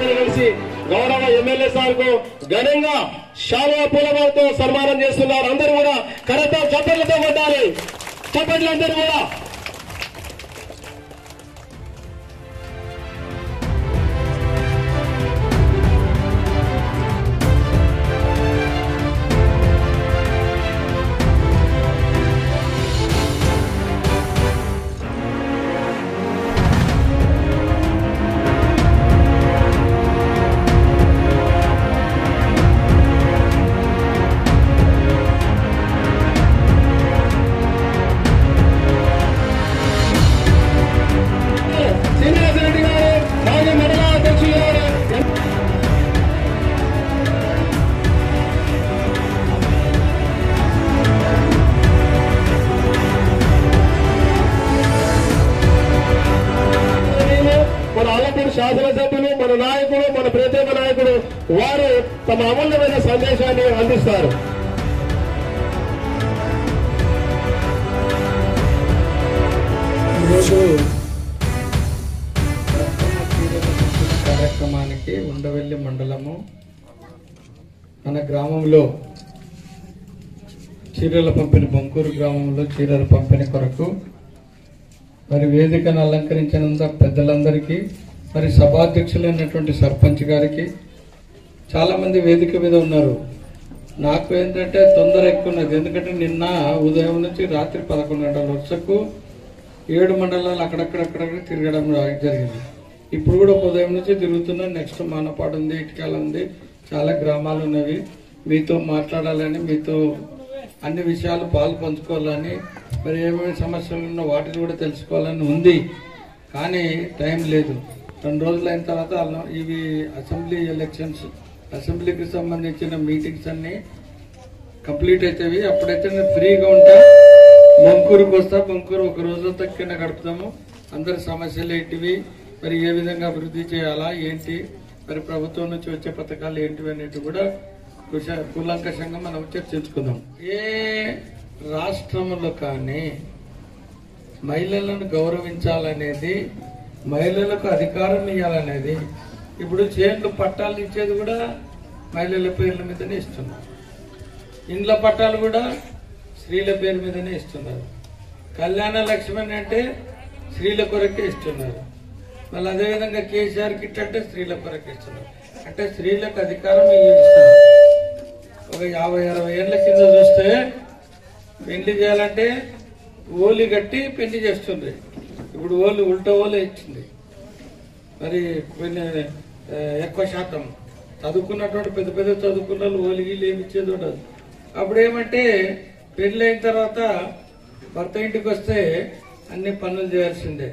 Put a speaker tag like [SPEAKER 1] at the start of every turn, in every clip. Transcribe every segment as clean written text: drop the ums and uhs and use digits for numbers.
[SPEAKER 1] అందరూ కలిసి గౌరవ ఎమ్మెల్యే సార్ కు ఘనంగా శాలువా పూలమాలతో సన్మానం చేస్తున్నారు. అందరూ కూడా కరెక్ట్ చప్పట్లతో కొట్టాలి. చప్పట్లు అందరూ కూడా. శాసనసభ్యులు, మన నాయకుడు, మన ప్రత్యేక నాయకుడు వారు తమ అమూల్యమైన సందేశాన్ని అందిస్తారు.
[SPEAKER 2] ఈరోజు కార్యక్రమానికి ఉండవెల్లి మండలము మన గ్రామంలో చీరల పంపిణీ, బొంకూరు గ్రామంలో చీరల పంపిణీ కొరకు మరి వేదికను అలంకరించినంత పెద్దలందరికీ, మరి సభాధ్యక్షులైనటువంటి సర్పంచ్ గారికి, చాలా మంది వేదిక మీద ఉన్నారు. నాకు ఏంటంటే తొందర ఎక్కువ ఉన్నది, ఎందుకంటే నిన్న ఉదయం నుంచి రాత్రి 11 గంటల వరకు 7 మండలాలు అక్కడక్కడ తిరగడం జరిగింది. ఇప్పుడు కూడా ఉదయం నుంచి తిరుగుతున్నాను. నెక్స్ట్ మానపాడు ఉంది, ఇటుకాల ఉంది, చాలా గ్రామాలు ఉన్నవి. మీతో మాట్లాడాలని, మీతో అన్ని విషయాలు పాలు పంచుకోవాలని, మరి ఏమేమి సమస్యలు ఉన్నా వాటిని కూడా తెలుసుకోవాలని ఉంది. కానీ టైం లేదు. 2 రోజులు అయిన తర్వాత ఇవి అసెంబ్లీ ఎలక్షన్స్, అసెంబ్లీకి సంబంధించిన మీటింగ్స్ అన్ని కంప్లీట్ అవుతాయి. అప్పుడైతే నేను ఫ్రీగా ఉంటా, బొంకూరుకు వస్తా. బొంకూరు ఒక రోజు తక్కువ గడుపుతాము. అందరి సమస్యలు ఏంటివి, మరి ఏ విధంగా అభివృద్ధి చేయాలా, ఏంటి, మరి ప్రభుత్వం నుంచి వచ్చే పథకాలు ఏంటివి అనేవి కూడా కూలంకషంగా మనం చర్చించుకుందాం. ఏ రాష్ట్రంలో కానీ మహిళలను గౌరవించాలనేది, మహిళలకు అధికారం ఇవ్వాలనేది, ఇప్పుడు చేన్లు పట్టాలు ఇచ్చేది కూడా మహిళల పేర్ల మీదనే ఇస్తున్నారు. ఇండ్ల పట్టాలు కూడా స్త్రీల పేరు మీదనే ఇస్తున్నారు. కళ్యాణ లక్ష్మి అంటే స్త్రీల కొరకే ఇస్తున్నారు. మళ్ళీ అదేవిధంగా కేసీఆర్ కిట్ అంటే స్త్రీల కొరకే ఇస్తున్నారు. అంటే స్త్రీలకు అధికారం ఇస్తున్నారు. ఒక 50-60 ఏళ్ల కింద చూస్తే పెళ్లి చేయాలంటే ఓలి కట్టి పెళ్లి చేస్తుంది. ఇప్పుడు ఓలి ఉల్టా ఓలే ఇచ్చింది. మరి ఎక్కువ శాతం చదువుకున్నటువంటి పెద్ద పెద్ద చదువుకున్న వాళ్ళు ఓలిగిళ్ళు ఏమి ఇచ్చేది ఉండదు. అప్పుడు ఏమంటే పెళ్లి అయిన తర్వాత భర్త ఇంటికి వస్తే అన్ని పనులు చేయాల్సిందే.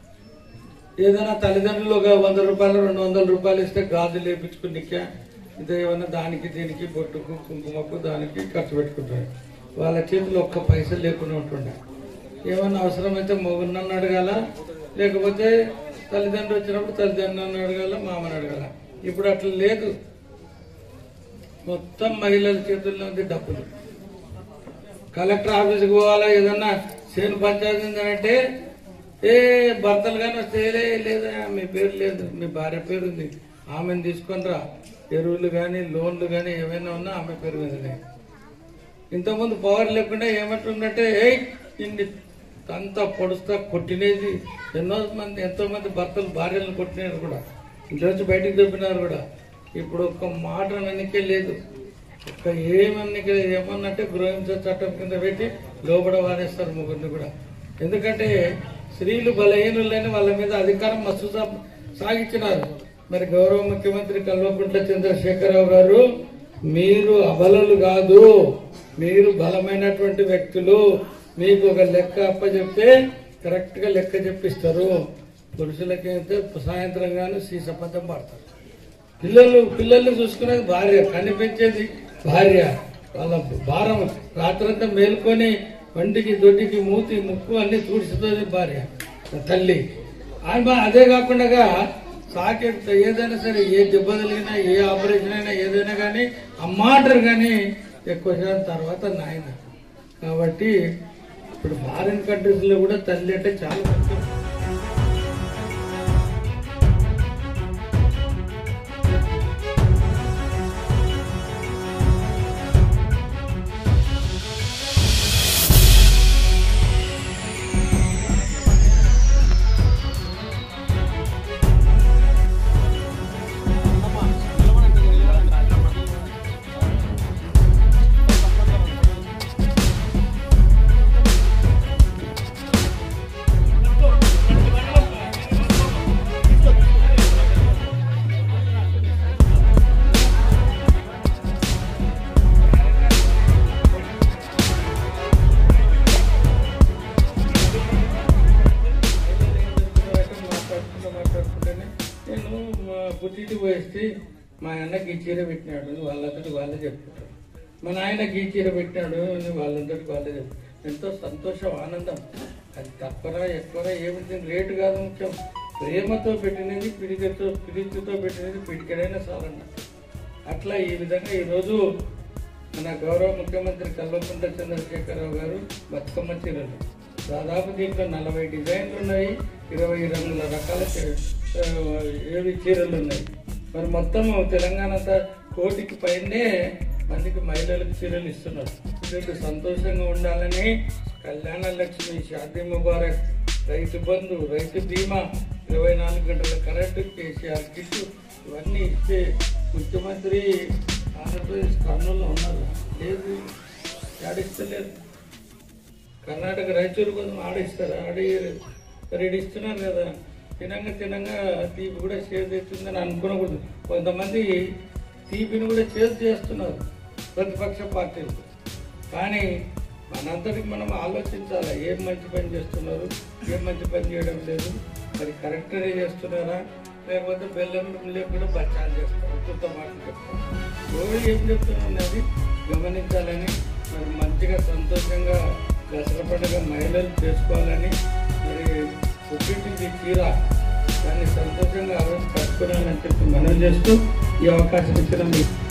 [SPEAKER 2] ఏదైనా తల్లిదండ్రులు ఒక 100 రూపాయలు 200 రూపాయలు ఇస్తే గాజులు వేయించుకునికా, ఇదేమన్నా దానికి దీనికి బొట్టుకు కుంకుమకు దానికి ఖర్చు పెట్టుకుంటారు. వాళ్ళ చేతిలో ఒక్క పైసలు లేకుండా ఉంటుండే. ఏమన్నా అవసరమైతే మొగుడినన్ను అడగాల, లేకపోతే తల్లిదండ్రులు వచ్చినప్పుడు తల్లిదండ్రులను అడగాల, మామని అడగాల. ఇప్పుడు అట్లా లేదు. మొత్తం మహిళల చేతుల్లో ఉంది డబ్బులు. కలెక్టర్ ఆఫీస్కి పోవాలా, ఏదన్నా సేను పంచాయతీ అంటే ఏ భర్తలు కానీ వస్తే లేదా మీ పేరు లేదు, మీ భార్య పేరు ఉంది, ఆమెను తీసుకొని రా. ఎరువులు కానీ లోన్లు కానీ ఏమైనా ఉన్నా ఆమె పేరు మీదనే. ఇంతకుముందు పవర్ లేకుండా ఏమంటుందంటే ఇన్ని అంతా పొడుస్తా కొట్టినేది. ఎంతో మంది భర్తలు భార్యలను కొట్టినారు కూడా, ఇంట్లో నుంచి బయటికి దొబ్బినారు కూడా. ఇప్పుడు ఒక్క మాట నన్నికే లేదు, ఒక్క ఏమన్నికే లేదు. ఏమన్నంటే గృహహింస చట్టం కింద పెట్టి లోపల వారేస్తారు ముగ్గురిని కూడా. ఎందుకంటే స్త్రీలు బలహీనులైన వాళ్ళ మీద అధికారం మస్తు సాగించినారు. మరి గౌరవ ముఖ్యమంత్రి కల్వకుంట్ల చంద్రశేఖరరావు గారు, మీరు అబలలు కాదు, మీరు బలమైనటువంటి వ్యక్తులు. మీకు ఒక లెక్క అప్పచెప్తే కరెక్ట్ గా లెక్క చెప్పిస్తారు. పురుషులకైతే సాయంత్రం గాను సీసపద్దం పడతారు. పిల్లల్ని చూసుకునేది భార్య, కనిపించేది భార్య. వాళ్ళ భారం రాత్రంతా మేలుకొని వంటికి దొడ్డికి మూతి ముక్కు అన్ని తుడిచుతుంది భార్య, తల్లి. అదే కాకుండా సాకే ఏదైనా సరే, ఏ దెబ్బ తగిలినా, ఏ ఆపరేషన్ అయినా, ఏదైనా కానీ అమ్మ అంటారు కానీ ఎక్కువ శాతం తర్వాత నాయన. కాబట్టి ఇప్పుడు ఫారిన్ కంట్రీస్ లో కూడా తల్లి అంటే చాలా ముఖ్యం. పుట్టింటికి పోయేస్తే మా అన్నకి ఈ చీర పెట్టినాడు వాళ్ళందరికీ వాళ్ళే చెప్పుకుంటారు, మా నాయనకి ఈ చీర పెట్టినాడు వాళ్ళందరికీ వాళ్ళే చెప్తారు. ఎంతో సంతోషం, ఆనందం. అది తక్కువ ఎక్కువ ఏమిటి రేటు కాదు ముఖ్యం. ప్రేమతో పెట్టినది ప్రీతితో పెట్టినది పిడికెడైనా చాలన్న. అట్లా ఈ విధంగా ఈరోజు మన గౌరవ ముఖ్యమంత్రి కల్వకుంట్ల చంద్రశేఖరరావు గారు బతుకమ్మ చీరలు దాదాపు దీంట్లో 40 డిజైన్లు ఉన్నాయి, 20 రంగుల రకాల చీరలు ఉన్నాయి. మరి మొత్తం తెలంగాణ అంతా 1 కోటికి పైనే మందికి మహిళలకు చీరలు ఇస్తున్నారు. వీళ్ళు సంతోషంగా ఉండాలని కళ్యాణ లక్ష్మి, షాదీ ముబారక్, రైతు బంధు, రైతు బీమా, 24 గంటల కరెంటు, కేసీఆర్ కిట్టు ఇవన్నీ ఇస్తే ముఖ్యమంత్రి ఆంధ్రప్రదేశ్ కర్నూలులో ఉన్నారు, లేదు ఆడిస్తలేరు. కర్ణాటక రాయచూరు కోసం ఆడిస్తారు, రెడీ ఇస్తున్నారు కదా. తినంగా తీపి కూడా షేర్ చేస్తుందని అనుకోకూడదు. కొంతమంది తీపిని కూడా షేర్ చేస్తున్నారు ప్రతిపక్ష పార్టీలు. కానీ మనందరికి మనం ఆలోచించాలి, ఏం మంచి పని చేస్తున్నారు, ఏం మంచి పని చేయడం లేదు. మరి కరెక్ట్గానే చేస్తున్నారా, లేకపోతే బెల్లం లేకుండా బచ్చాలు చేస్తారు, కొత్త మాటలు చెప్తారు. ఎవరు ఏం చెప్తున్నారు అది గమనించాలని, మరి మంచిగా సంతోషంగా దసరా పండుగ మహిళలు చేసుకోవాలని, మరి పుట్టింటికి చీర దాన్ని సంతోషంగా కట్టుకోవాలని చెప్పి మనం చేస్తూ ఈ అవకాశం ఇచ్చిన